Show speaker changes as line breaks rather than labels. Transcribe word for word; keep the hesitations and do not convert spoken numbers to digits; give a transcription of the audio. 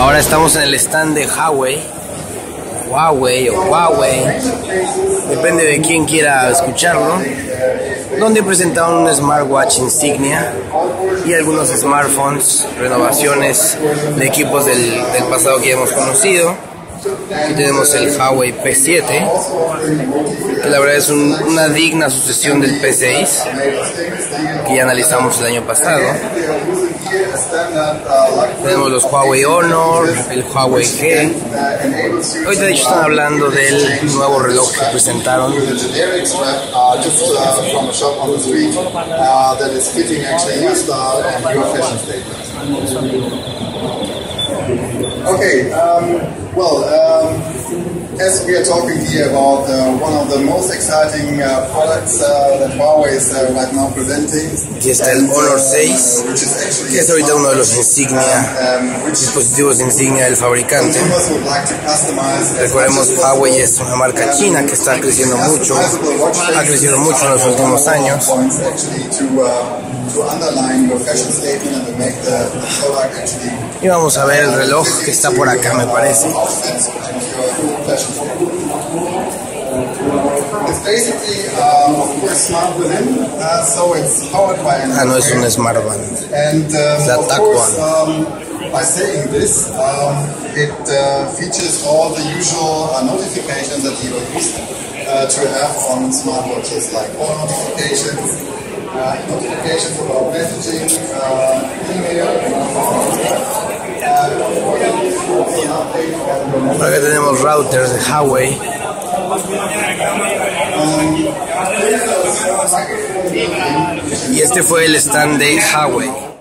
Ahora estamos en el stand de Huawei, Huawei o Huawei, depende de quién quiera escucharlo, donde presentaron un smartwatch insignia y algunos smartphones, renovaciones de equipos del, del pasado que ya hemos conocido. Aquí tenemos el Huawei P siete, que la verdad es un, una digna sucesión del P seis, que ya analizamos el año pasado. Tenemos los Huawei Honor, el Huawei G. Ahorita de hecho están hablando del nuevo reloj que presentaron.
Okay, um, well, um, as we are talking here about uh, one of the most exciting uh, products uh, that Huawei is uh, right now presenting.
Aquí está el Honor seis, que es ahorita uno de los insignia, um, dispositivos de insignia del fabricante. Recordemos, Huawei es una marca china que está creciendo mucho, ha crecido mucho en los últimos años. Y vamos a ver el reloj que está por acá, me parece. Ah, no, es un Smart Band. Es la T A C One.
By saying this, um, it uh, features all the usual uh, notifications that you are used uh, to have on smartwatches, like all notifications, uh, notifications about messaging, uh, email.
Acá tenemos routers de Huawei. Y este fue el stand de Huawei.